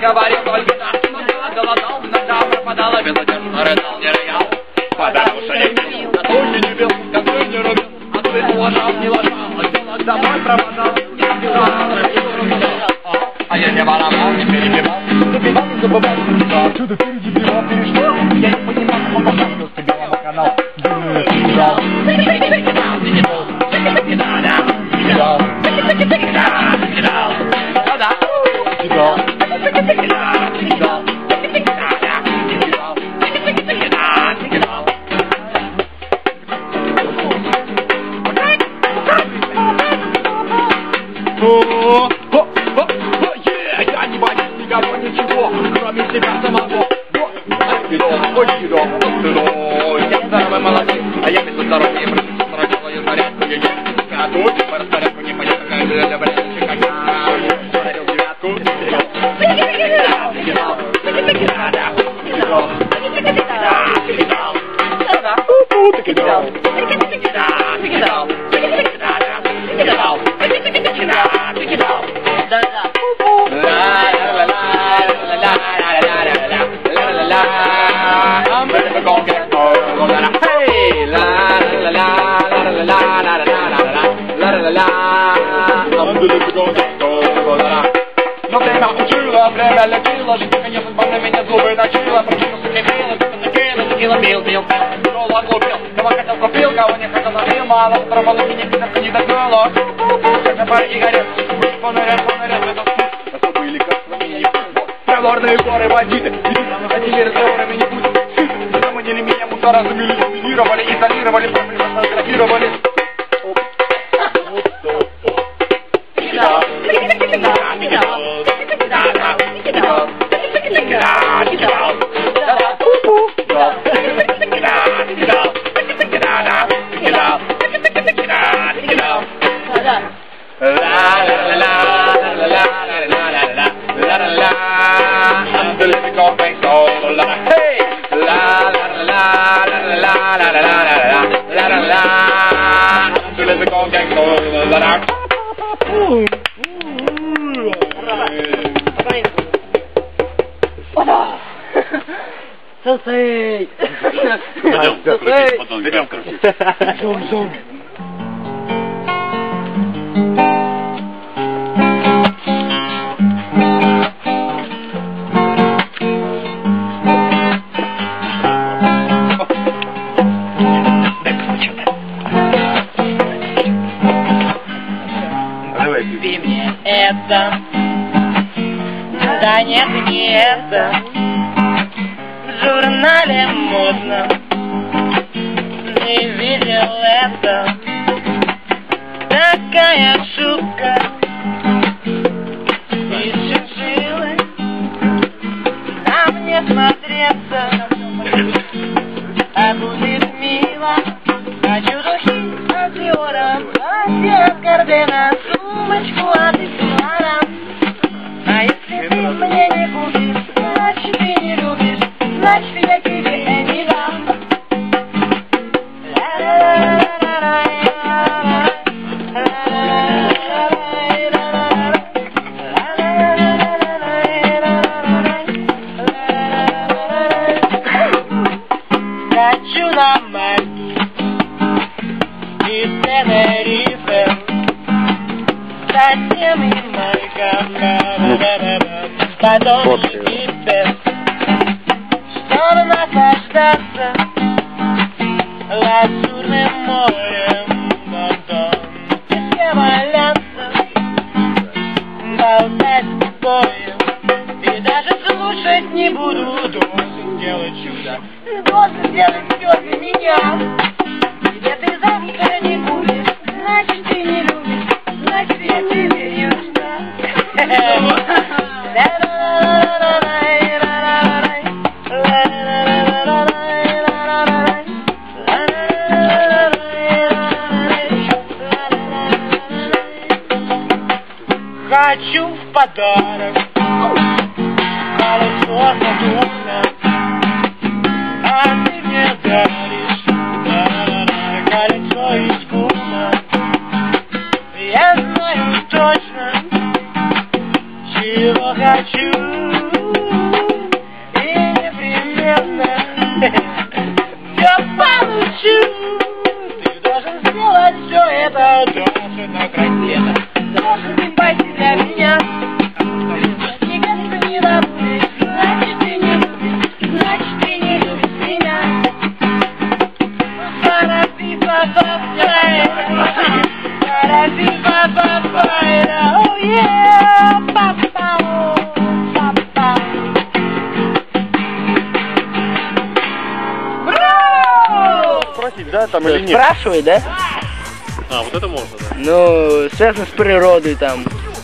говорил только так, голодал, иногда пропадала, безнадежно рыдал, не роял. Потому что не пил, а то не любил, как ты не любил, а ты уважал, не уважал, а дело домой провожал, не убежал, а я не воровал, не перебивал, забивал, не забывал, а отсюда ты дебилал, перешел, я не понимал, как он поставил с тебя на канал, перебивал, я не боюсь никого, ничего, кроме себя самого. Я здоровый молодец, а я без здоровья, я просто сорокалую порядку, я не тут, по распорядку не понятно, какая для блядь, как я смотрел девятку. Но время учило, время летело, жизнь наконец на меня зубы точила, прочитался кипело, кто-то накинул, закинул, бил, шел, оглупил, кого хотел купил, кого не хотел набил, мало, второго луки не писаться не догнало, как парень и горел, фонаря, это забыли, как на меня не будет, проворные горы бандиты, идут, находили разговорами не будет, заманили меня, мусора заминировали, изолировали, сфотографировали. Сосей! Идем, короче. Зум. Ты мне это, да нет, не это. В журнале модно, не видел это. Такая шутка из шиншиллы на мне смотреться, а будет мило. Хочу духи от Диора, платье от Гардена, сумочку от Эстуара. А если ты мне не купишь, значит ты не любишь, значит я тебе не дам. Хочу на Мальту из Тенерифе, затем и Майка, потом Египет, чтобы наслаждаться лазурным морем, потом в песке валяться, болтать с тобой, и даже слушать не буду. Должен сделать чудо, ты должен сделать все для меня. Где ты завтра не будешь, значит ты не любишь, значит я тебе не нужна. Хочу в подарок колесо Сатурна, а ты мне даришь колесо из гума. Я знаю точно, чего хочу. света, должен на край света. Должен ты пойти для меня. Никогда не забудешь, значит ты не любишь, значит ты не любишь меня. Oh yeah, папа, папа. Спросить, да, там или нет? Спрашивай, да? А, вот это можно, да. Ну, связано с природой там.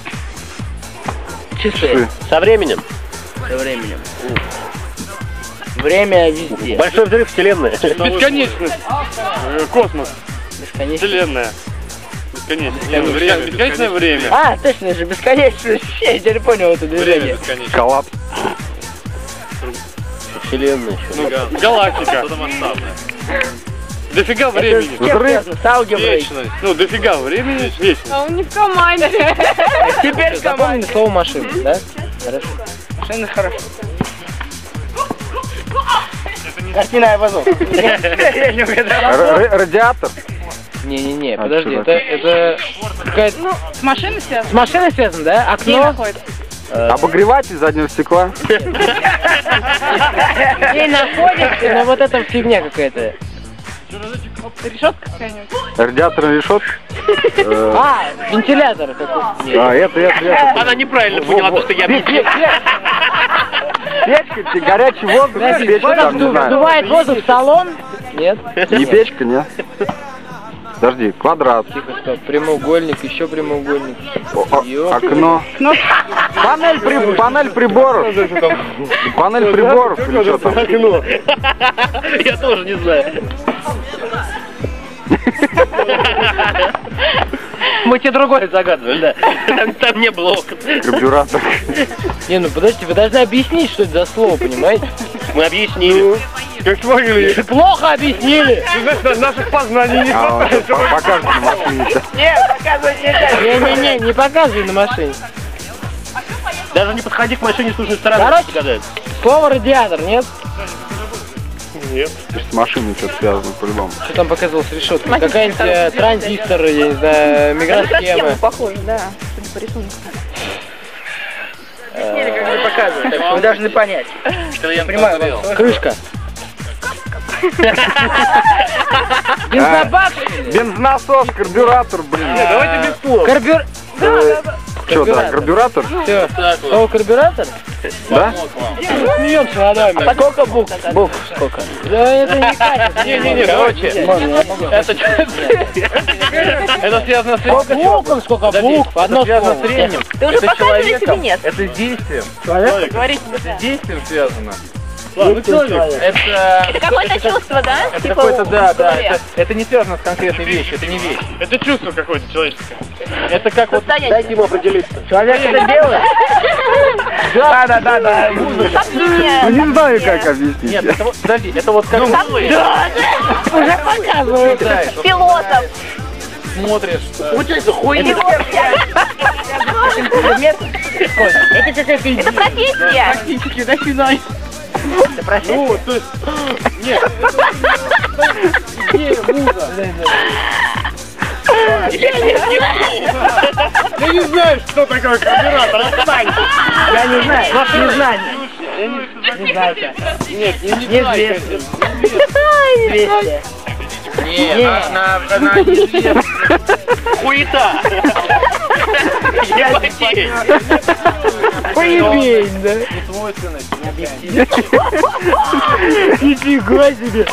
Часы. Со временем. Со временем. Время везде. Большой взрыв вселенной. Бесконечность. Космос. Бесконечно. Вселенная. Бесконечное время. Бесконечное время. А, точно, это же бесконечность. Я теперь понял это движение. Бесконечное. Коллапс. Вселенная еще. Ну, галактика. Что-то масштабное. Дофига времени. Это с чем связано? С алгеброй. Вечность. Ну, дофига времени, вечность. А он не в команде. Теперь в команде. Слово машина, да? Хорошо. Машина хорошо. Картина Айвазов. Я не угадал. Радиатор. Не-не-не, А подожди, что это какая-то... Ну, с машиной связано. С машиной связано, да? Где Окно? находится? Обогреватель заднего стекла. Ей находится, но вот эта фигня какая-то. Решетка какая-нибудь? Радиаторная решетка. А, вентилятор какой-то. А, это. Она неправильно поняла то, что я объяснил. Печка, горячий воздух, печка там, не знаю. Вдувает воздух в салон? Нет. Не печка, нет. Подожди, квадрат. Тихо, стоп. Прямоугольник, еще прямоугольник. Окно. Панель приборов. Панель приборов или что там? Я тоже не знаю. Мы тебе другое загадывали, да. Там не было окон. Карбюратор. Не, ну подождите, вы должны объяснить, что это за слово, понимаете? Мы объяснили. Как смогли. Плохо объяснили. Наших познаний не Покажите на машине сейчас. Нет, показывать нельзя. Не-не-не, не показывай на машине. Даже не подходи к машине с нужной стороны. Короче, слово радиатор, нет? С машиной что-то связано по-любому. Что там показывалось решетка? Какая-нибудь транзистор, я не знаю, микросхема. Похоже, да. Судя по рисунку. Объяснили, как не показывают, так что вы должны понять. Я Понимаю, Крышка. Бензобак? Бензонасос, карбюратор, блин. Давайте без слов. Карбюр... Что, да, карбюратор? Все. Слово карбюратор? Да? Смеемся над вами. Сколько букв? Букв сколько? Да это не катится. Не-не-не, короче. Это связано с Сколько букв? Сколько букв? Одно связано слово. с временем. Ты уже показываешь или нет? Это с действием. Говорите, да. С действием связано. Ну, человек. Это какое-то чувство, да? Это Типа какое-то, да, в голове. это не связано с конкретной вещью, это не вещь. Это чувство какое-то человеческое. Это как вот, Состояние. дайте ему определиться. Человек это делает? Да. Как мне? Ну не знаю, как объяснить. Нет, это вот, подожди, это вот как Уже показывают. Пилотов. смотришь. Получается хуйня. Это какая-то идея. Это профессия. Практически до свидания. Это профессия? Ну, то есть, нет, идея муза. Я не знаю, что такое карбюратор, отстань. Я не знаю. Не знаю. Не знаю. Нет, не знаю. Неизвестно. Известно. Нет, на хуета. Ебать. Поебень, да? Несвойственность. Нифига себе.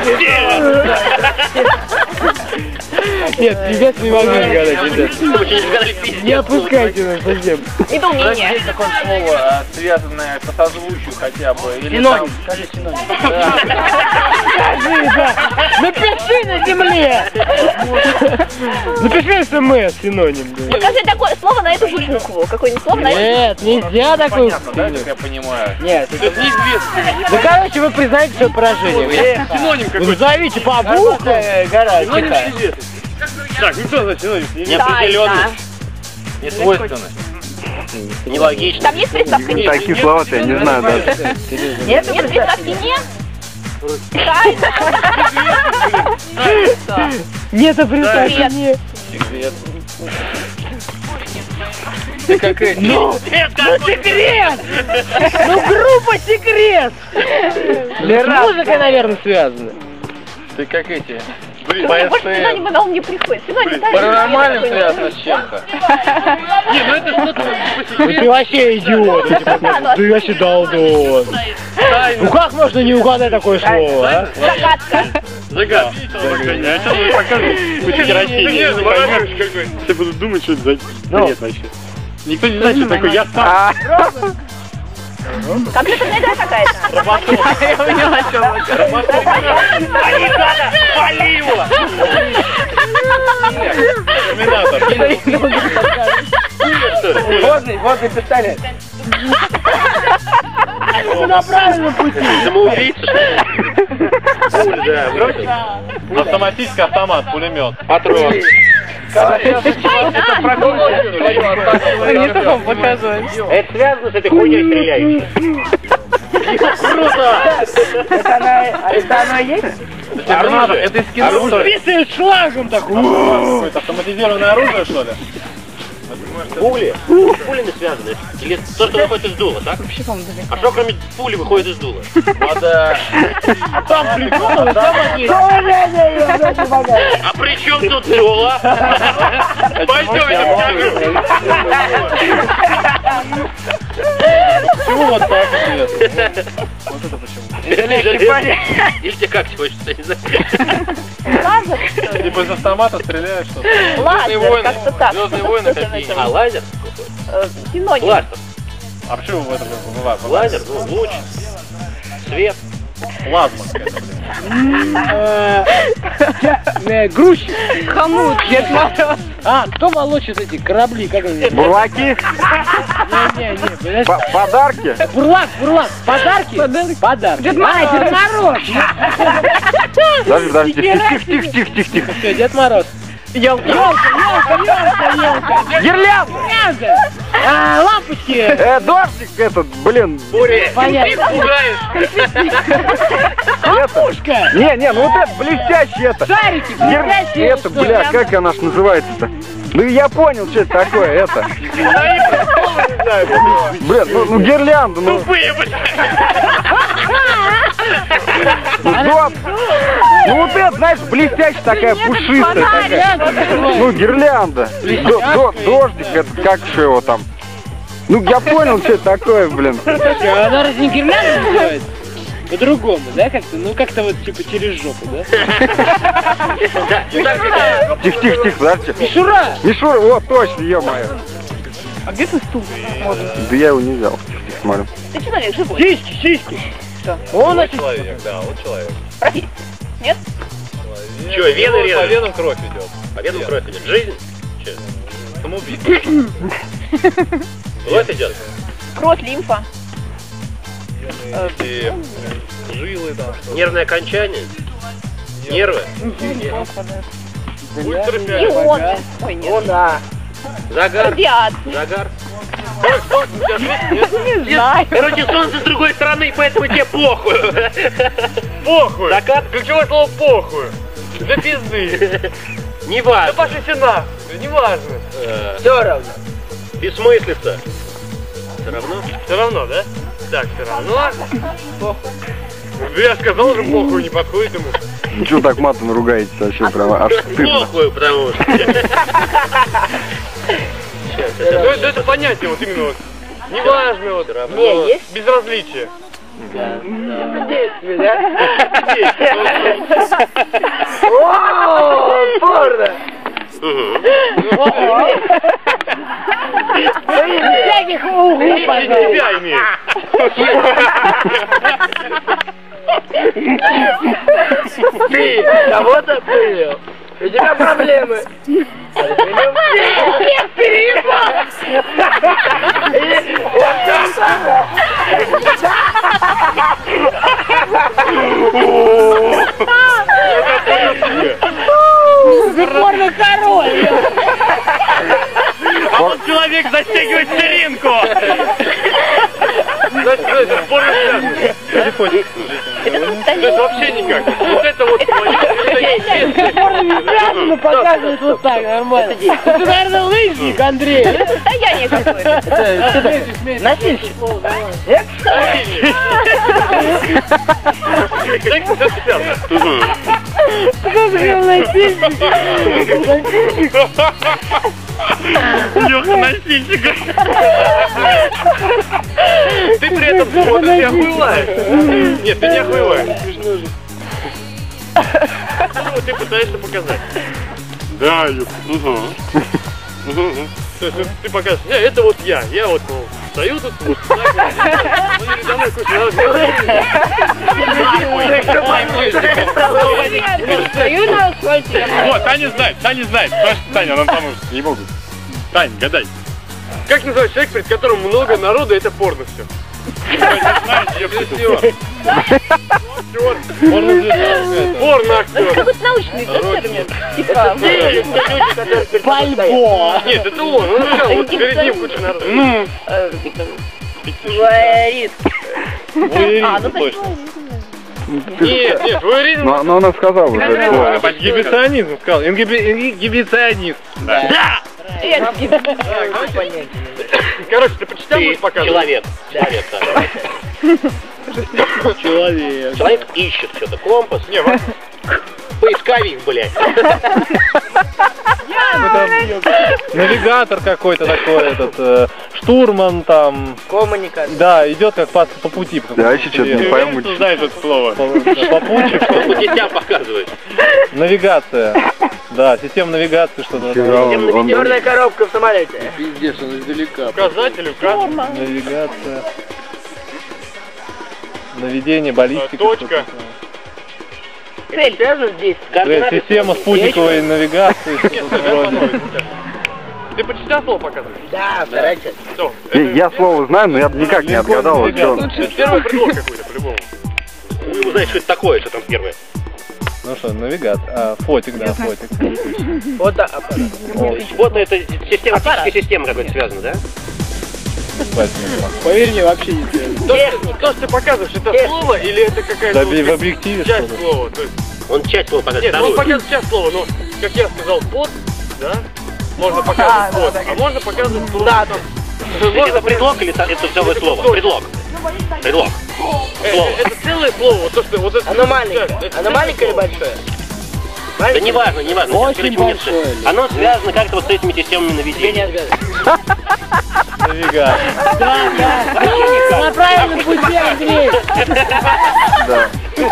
Нет, пиздец не могу загадать, ребят. Не опускайте нас совсем. Недоумение. Есть такое слово, связанное по созвучию хотя бы? Или Синоним. там- Скажи синоним. Скажи, да. Напиши на земле. Напиши СМС, синоним. Да. Покажи такое слово на эту же букву. Какое-нибудь слово на эту. Нет, нельзя такую. Понятно, да, как я понимаю? Нет, Это неизвестно. Да, короче, вы признаете свое поражение. Синоним Вы какой-то. назовите по буквам. гора Синоним тихо. неизвестный. Так, ну что за синоним? Неопределенность. Несвойственность. Нелогично. Там есть приставка «не»? Такие слова-то я не знаю даже. Нет, Нет приставки «не»? Нет, представьте, Привет. не. Секрет. Ты как эти? Ну, секрет! Ну, группа секрет! С музыкой, наверное, связано. Ты как эти? Может, всегда не на ум не приходит. Всегда не так. Паранормально связано с чем-то. Не, ну это что-то Ну ты вообще идиот, ты вообще долдон. Ну как можно не угадать такое слово, а? Загадка. загадка. А что вы показываете? Вы херосия, не поймешь. Все будут думать, что это за бред вообще. Никто не знает, что такое я сам. Компьютерная игра какая-то. Я поняла, о чем это. Вали его! Терминатор. Водный пистолет. На правильном пути. Самоубийца. Да, автоматический автомат, пулемет. Патрон. Это связано с этой хуйней стреляющей. Круто! Это оно и есть? Это из кино. Писает шлагом такой. Какое-то автоматизированное оружие, что ли? Пули? Пулями связаны? Или то, что выходит из дула, так? А что кроме пули выходит из дула? Надо... Там прикол, А при чем тут дуло? Пойдем, я почему вот так интересно? Вот это почему? Или тебе как хочется, не знаю. Типа из автомата стреляешь что-то? Лазер, как-то так. Звездные войны какие? А, лазер? Синоним. Бластер. А почему в этом бывает? Лазер, ну, луч, свет. Плазма. Грузчик. Хомут. А, кто волочит эти корабли? Как они? Бурлаки? Не. Подарки? Бурлак. Подарки? Подарки. Дед Мороз. Подожди. Тихо. Все, Дед Мороз. Елка. Гирлянда. Лампочки. Дождик этот, блин. Понятно. Пушка. Не, ну вот это блестящий это. Шарики. Блестящие. Это, бля, как она ж называется-то? Ну я понял, что это такое, это. Блин, ну гирлянда, ну. Ну вот это, знаешь, блестящая такая, пушистая такая. Ну, гирлянда. Дождик, это как же его там? Ну, я понял, что это такое, блин. Она разве не гирлянда называется? По-другому, да, как-то? Ну, как-то вот, типа, через жопу, да? Тихо, подожди. Мишура, вот, точно, ё-моё. А где ты стул? Да я его не взял, смотрю. Ты человек живой. Сиськи. Что? Он Человек, да, вот человек. Профессия. Нет? Чё, вены По режут? венам кровь идет. По венам кровь идет. Жизнь? Че? Самоубийство. Кровь идет? Кровь, лимфа. И жилы там. Нервное окончание? Нервы? Ионы. Ой, нет. Загар? Радиация. Загар? Не знаю. Короче, солнце с другой стороны, поэтому тебе похуй. Похуй! Закат? Ключевое слово похуй! Да пизды! Не важно. пошли все нахуй, не важно! Все равно. Бессмыслица. Все равно? Все равно, да? Так, все равно. Похуй. Я сказал же, похуй, не подходит ему. Ну что так матом ругаетесь вообще, прям аж стыдно. Похуй, потому что. Ну это понятие вот именно вот. Неважно вот. равно. Безразличие. О, порно. Всяких углов, пожалуйста. Тебя имеет. Ты кого-то принял. У тебя проблемы. Всех переебал. Вот то самое. Порно король. А вот человек застегивает ширинку. Значит, порно связано. Это вообще никак. Вот это вот. Ему показывают вот так, нормально. Ты, наверное, лыжник, Андрей. Это состояние какое-то. Носильщик. Леха носильщик. Ты при этом не охуеваешь. Нет, ты не охуеваешь. Ну, ты пытаешься показать. Да, то есть ты покажешь, это вот я вот стою тут, вот так вот, передо мной куча Стою на асфальте. Вот, Таня знает, спрашивай Таня, она поможет. Не могут. Тань, гадай. Как называется человек, перед которым много народу, это порно все? Порно-актер. Какой-то научный термин. Типа. Пальбо. Нет, это он решал, вот перед ним куча народу. Говорит. Воеризм точно. Нет, воеризм. Но она сказала уже. Гибиционизм сказал. Гибиционизм. Да! Короче, ты почитал, будешь показывать? Человек ищет что-то, компас. Не, Поисковик, блядь. Навигатор какой-то такой, штурман там. Коммуникация. Да, идет как по пути. Да, еще что-то не пойму. Ты знаешь это слово. Попутчик. По детям показывает. Навигация. Да, система навигации что-то. Черная коробка в самолете. Указатель, указ. Навигация. Наведение, баллистика. Точка. Цель. Связано здесь. Система спутниковой навигации. что-то вроде. Ты почитал слово показывать? Да, старайся. Что? Я слово знаю, но я никак не отгадал. Это первый предлог какой-то, по-любому. Вы узнаете, что это такое, что там первое. Ну что, навигация. Фотик, да, фотик. Фотоаппарат. Вот это система, оптическая система какой-то связана, да? Поверь мне, вообще не связано. То, что ты показываешь, это слово или это какая-то В объективе часть что-то. слова? То есть, Он часть слова показывает. нет, он показывает часть слова, но, как я сказал, фот, да? Можно показывать фот, а можно показывать слово. Да, Это предлог или это целое слово? Предлог. Предлог. Это целое слово, вот то, что вот это. Оно маленькое. Оно маленькое или большое? Да не важно, не важно. Очень большое. Оно связано как-то вот с этими системами наведения. Навигация. На правильном пути, Андрей. Да.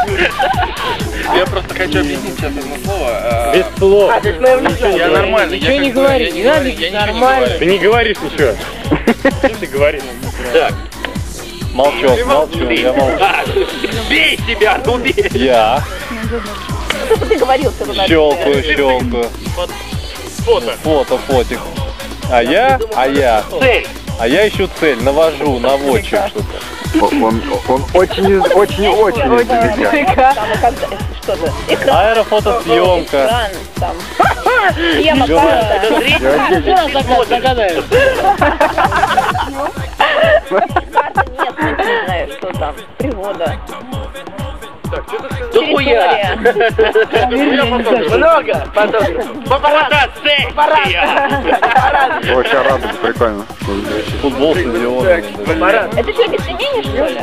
Я просто хочу объяснить сейчас одно слово. Без слов. А, то есть мы его не знаем. Я нормально. Ничего не говори, не надо, нормально. Ты не говоришь ничего. Что ты говоришь? Так. Молчу, я молчу. Бей себя, убей! Я Что бы ты говорил, что бы щелкаю. Фото. Фотик. А я Цель. ищу цель, наводчик что-то. Он очень издалека. Там что-то. Экран. Аэрофотосъемка. Экран, там. Схема, карта. Загадаешь. Карта нет, не знаю, что там. Природа. Дохуя! Территория. Много фотографов. Папарацци! Вообще радуга, прикольно. Футбол, стадион. Это что, объяснение, что ли?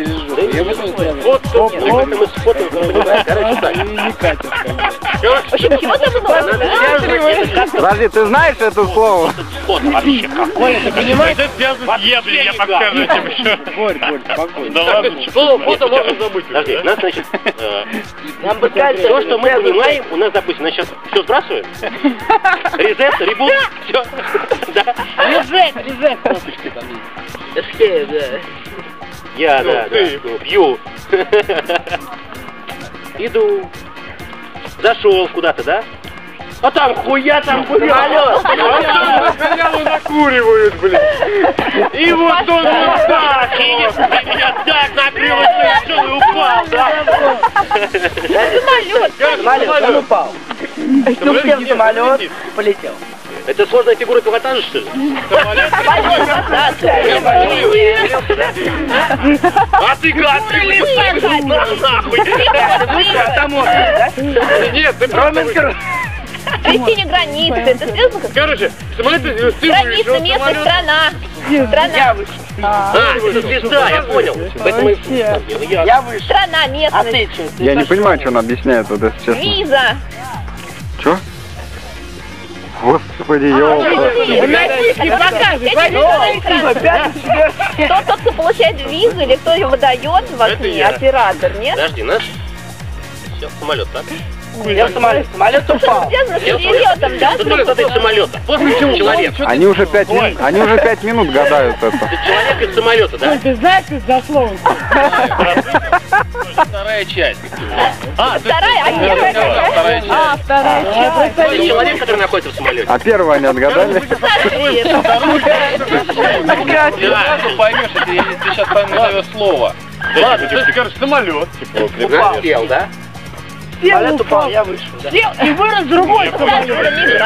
Мы с фото, короче, так. Вообще, почему ты было? Подожди, ты знаешь это слово? Фото вообще какое? Это связано с еблей, я подскажу этим еще. Да ладно. Слово фото можно забыть. Подожди, нас, значит, Нам бы сказали, то, что мы понимаем, у нас, допустим, мы сейчас все сбрасываем. Резет, ребут, все. Да. Резет. Эскейп, да. Я, да, пью. Иду. Зашел куда-то, да? А там хуя, там Самолет. Халяву накуривают, блин. И вот он вот так. Ты меня так накрыло, что я упал, да? Самолет, он упал. Ступил самолет, полетел. Это сложная фигура пилотажа, что ли? А ты гад, ты нахуй! Нет, ты просто... Трясение границы, это связано как... Короче, самолеты... Граница, место, страна. Страна. Это звезда, я понял. Поэтому Я выше. Страна, А местность. ты что? Я не понимаю, что он объясняет, вот если честно. Виза. Чё? Господи, ёлка. Тот, кто получает визу, или кто ее выдает в окне, оператор, нет? Подожди, наш... Все, самолет, так? Я в самолет. Самолет упал. Связано с перелетом, да? Самолет от самолета. После чего человек? Они уже 5 минут гадают это. Человек из самолета, да? Ты знаешь, что за слово? Вторая часть. Вторая, а первая какая? Вторая часть. А, вторая часть. Это человек, который находится в самолете. А первого они отгадали? Сразу поймешь, если ты сейчас правильно назовешь слово. Ладно, ты скажешь самолет. Сел, да? Самолет упал, я вышел. Сел и вырос другой самолет.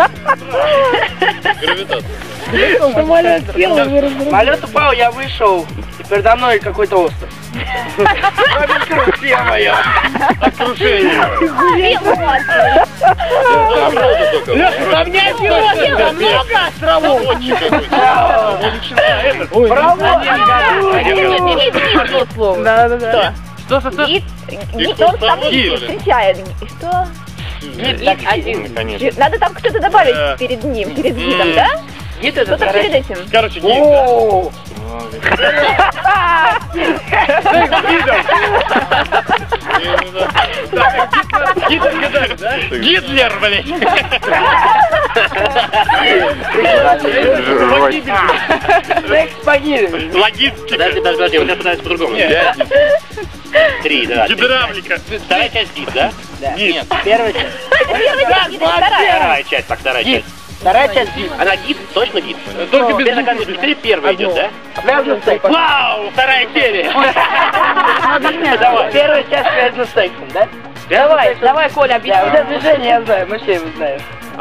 Самолет сел и вырос другой. Самолет упал, я вышел. И передо мной какой-то остров. Крутия моя. От крушения. Там не островов, там много островов. Да-да-да. Что? Гид, он там встречает. Что? Конечно. Надо там кто-то добавить перед ним, перед гидом, да? Гид это Кто-то перед этим. Короче, гид. О, Гитлер, блядь. секс погибель. Логистика. Подожди, вот я пытаюсь по-другому. 3, да. Гидравлика. Вторая часть гид, да? Нет. Первая часть. Первая часть, вторая. Вторая часть, так, вторая часть. Вторая часть гид. Она гид? Точно гид? Только без Теперь заказывать быстрее, первая идет, да? Связан с сексом. Вау, вторая серия. Давай. Первая часть связана с сексом, да? Давай, Коля, Да, вот это движение я знаю, мы все его знаем.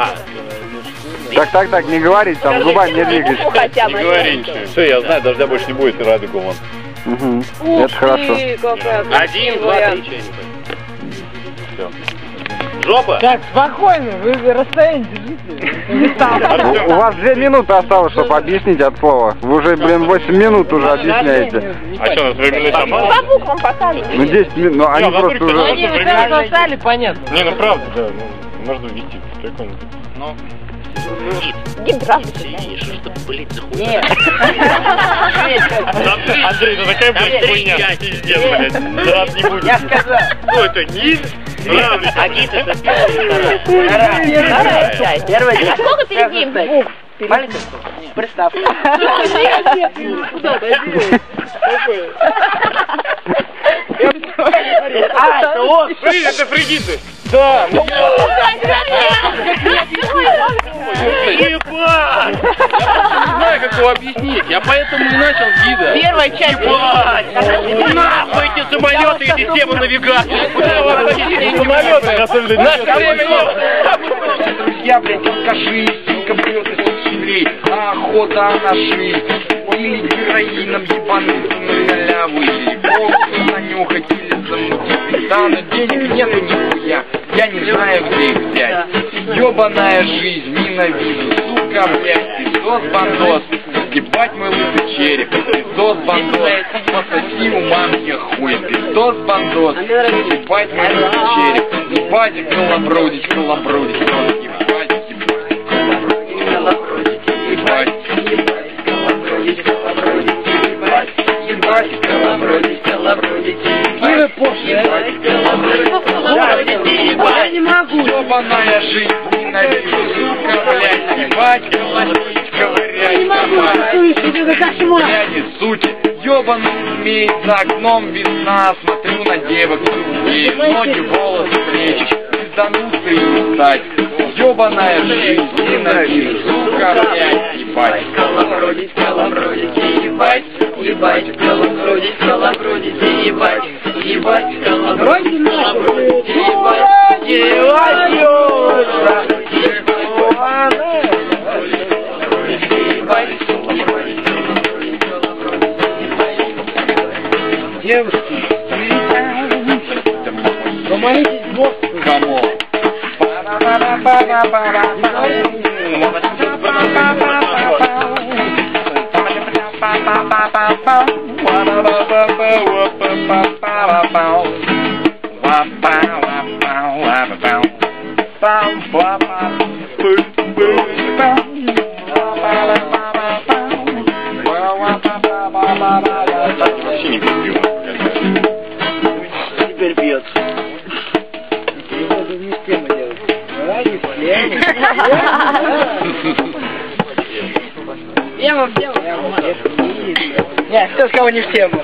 Так, не говорите, там зубами не двигайте. хотя бы. Не говори ничего. Все, я знаю, дождя больше не будет, и радугу вон. Угу. Это хорошо. 1, 2, 3, что я не понял. Жопа? Так, спокойно, вы расстояние держите. У вас 2 минуты осталось, чтобы объяснить от слова. Вы уже, 8 минут уже объясняете. А что, у нас временной шаман? По буквам показывай. Ну 10 минут, ну они просто уже... Они сказали, понятно. Не, ну правда, да. Можно ввести. Прикольно. Ну. Гидравлика. Что ж ты, блядь, за хуйня? Нет. Андрей, ну такая будет хуйня. Пиздец, блядь. Раз не будет. Я сказал. Что это, гид? А гид это Вторая часть. Первая А часть. сколько перед ним букв? Маленькая приставка. А, это он. Блин, это фригиты. Да. Ебать! Я не знаю, как его объяснить. Я поэтому и начал с гида. Первая часть. Ебать! Нахуй эти самолеты и систему навигации! Куда вообще самолеты готовили? Наше время, друзья, блядь, алкаши, синка бьет из щелей, охота на шею, или героином ебануться на халяву, или боксу нанюхать, или замутить, да, но денег нету нихуя, я не знаю, где их взять, ебаная жизнь, ненавижу, сука, блядь, пиздос, бандос, ебать мой лысый череп, пиздос, бандос, пососи у мамки хуй, пиздос, бандос, ебать мой лысый череп, ебать, колобродить, колобродить, ебать, колобродить, ебать, колобродить, колобродить, ебать, ебать, колобродить, колобродить, ебать, Я не могу. ебаная жизнь, ненавижу, сука, блядь, ебать, колобродить, ковырять, ебать, бляди, сути, ебаный умеет за окном весна, смотрю на девок, сухие, ноги, волосы, плечи, пиздануться и устать, ебаная жизнь, ненавижу, сука, блядь, ебать, колобродить, колобродить, ебать, ебать, колобродить, колобродить, ебать, ебать, колобродить, колобродить, ебать, ебать, девушки, помолитесь Богу. Кому? Тема в тему. Нет, кто с кого не в тему.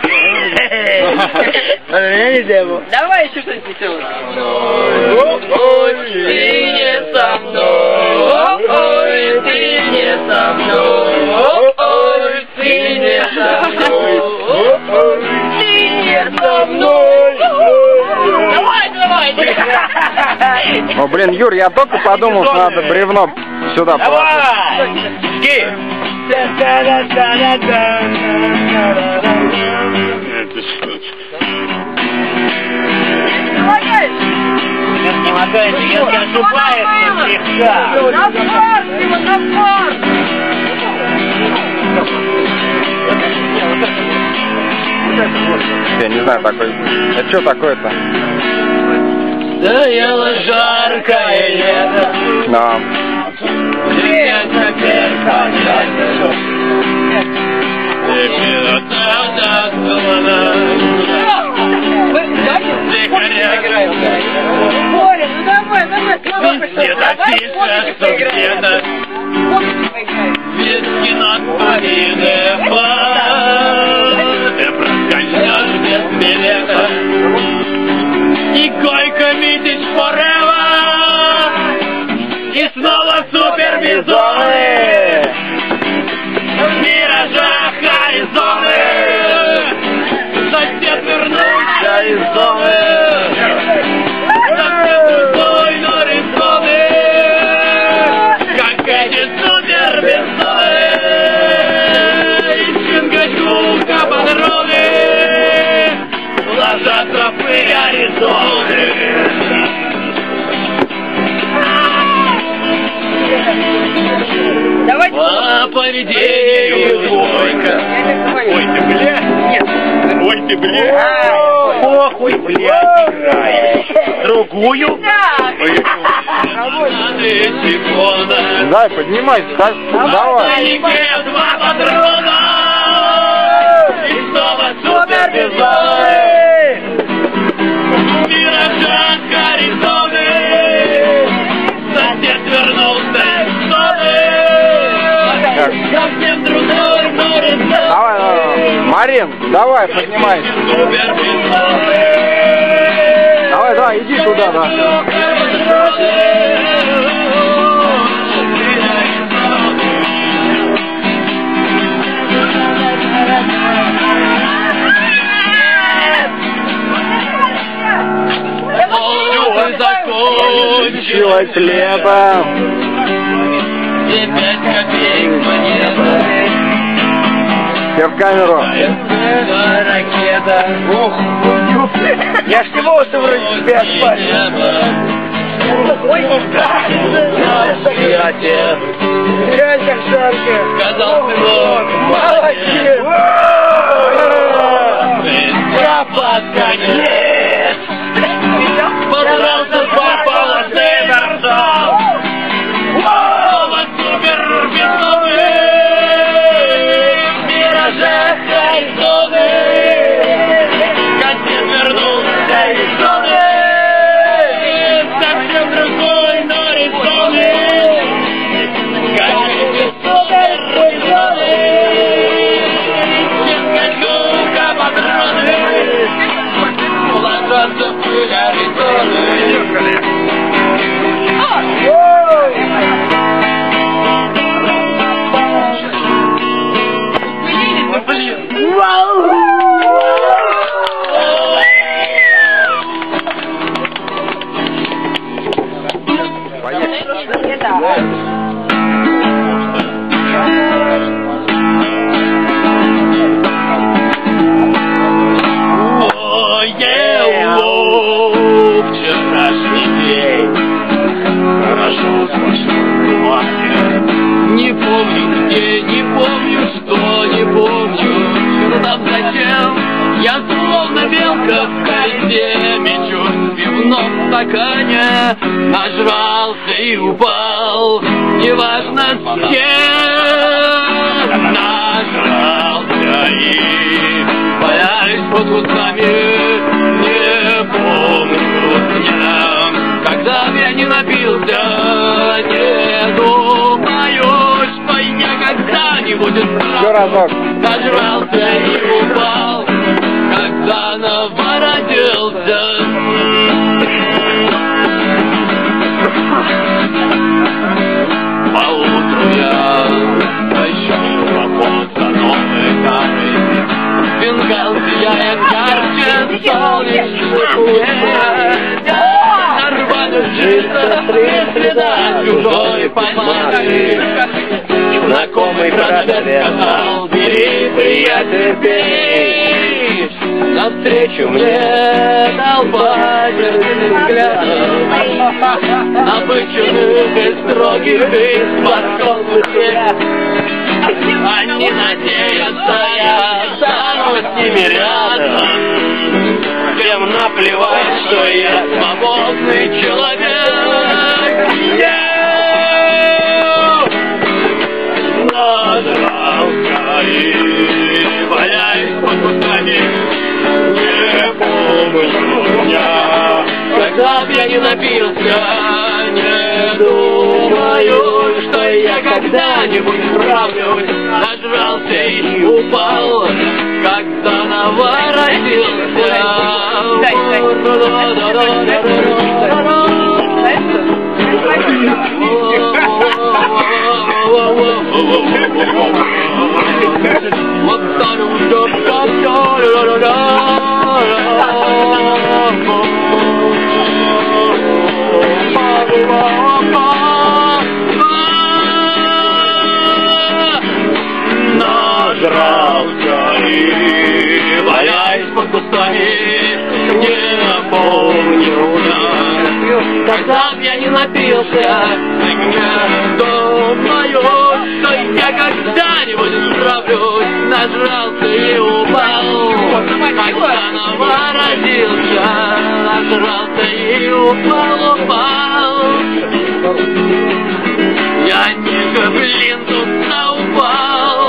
Я не тему. Давай еще что-нибудь веселое. Ой, ты не со мной. Ой, ты не со мной. Ой, ты не со мной. Ты не со мной. Давай. О, блин, Юр, я только подумал, что надо бревно сюда положить. Сейчас не лагает, елки ошибается слегка. Напор! Я не знаю такой. Это что такое-то? Стояло жаркое лето. Да. Боря, ну давай. Ветки над Париной, ты проскользнешь без билета. И Горько Митич forever. И снова супербизоны. В миражах Аризоны. Сосед вернулся из зоны. Совсем другой, но рисовый. Как эти супербизоны. И Чингачгука подроны. Ложатся в пыль Аризоны. Давайте. По поведению Горько. Ой, ты, бля. Нет. Ой, ты, бля. Похуй, блядь, играешь. Другую? Дай, поднимайся, так, давай. Два патрона. И снова супербизоны. В миражах Аризоны. Сосед вернулся из зоны. Совсем другой, но рисовый. Давай, Марин, давай, поднимайся. Давай, иди туда, да. Закончилось лето. И 5 копеек монета. Все в камеру. Ракета. Я ж не могу, что вроде тебя спать. Реально как жарко. Сказал сынок, молодец. Я под конец. Подрался попало Сейбердом. Снова супербизоны. В миражах Аризоны. Конец вернулся из зоны. Совсем другой, но рисоны. Конец супербизоны. Чингачгука патроны. Ложатся в пыль Аризоны. Вчерашний день прошел сплошной тумане. Не помню где, не помню что, не помню, что там зачем. Я словно белка в кольце, мечусь в пивном стакане. Нажрался и упал, неважно с кем. Нажрался и валяюсь под кустами. Не помню дня, когда б я не напился. Не думаю, что я как будет Еще разок. нажрался и упал, когда заново родился. Поутру я тащу по новой горы, фингал сияет ярче солнечный свет. Нарвано чисто следа чужой помады. Знакомый браслет сказал: бери, приятель, бери. Навстречу мне толпа черных взглядов, обычных и строгих, и способных лет. Они надеются, я останусь с ними рядом. Всем наплевать, что я свободный человек. Надрался и валяюсь по кустами. Не помню я, когда б я не напился. Не думаю, что я когда-нибудь справлюсь. Нажрался и упал, когда новородился. Нажрался и валяюсь под кустами. Не помню я, когда б я не напился. Не думаю, что я когда-нибудь справлюсь. Нажрался и упал, когда новородился. Нажрался и упал. Я не гоблин, тут упал.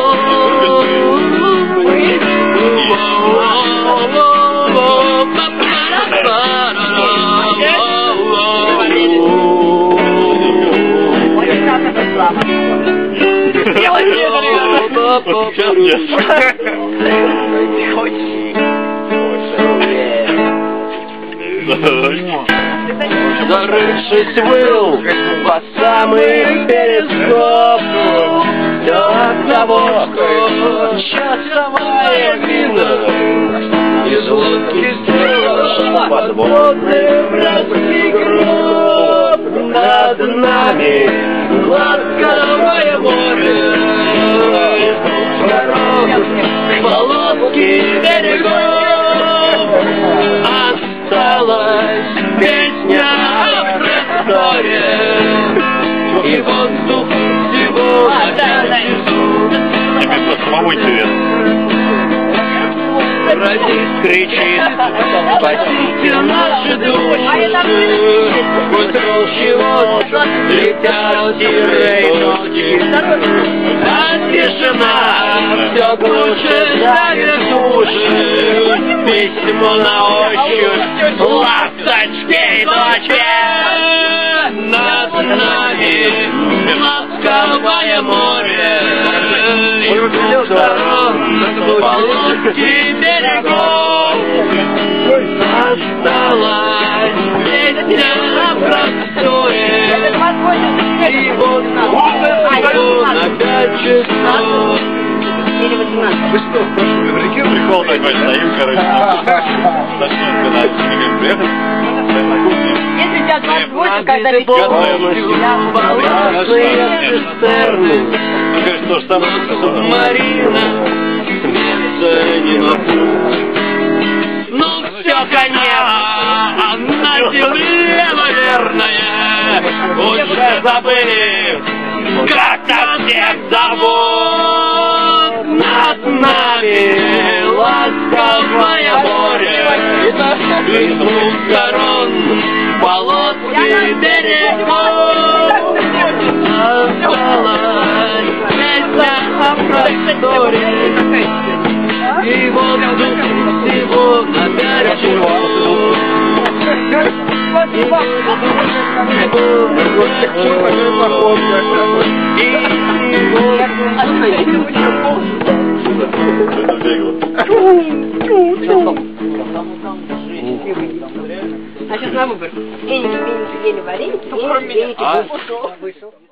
Зарывшись выл по самый перископ, все от того, что часовая мина из лодки сделала подводный братский гроб. Над нами гладкое море, с двух сторон полоски берегов. Осталась песня о просторе, и воздух всего опять внизу. Тебе просто самому интересно. Радист кричит: спасите наши души. Сквозь толщи воздуха летят серые ночи, а тишина все глуше давит уши. Письмо на ощупь, ласточки и ночи. Над нами ласковое море, и с двух сторон полоски берегов. Осталась песня о просторе, и вот на 5 часов. Вы что, прикол такой, стоим, короче, когда приехали. Если тебя 28, когда Ну, что ж там, Марина, смеется не могу. Ну все, конечно, на земле, наверное, уже забыли, как там всех зовут. Над нами ласковое море, и с двух сторон полоски берегов. Осталась песня о просторе, и воздух всего на 5 часов. И А сейчас на выбор. Веники, вареники, веники, вареники, веники, вышел.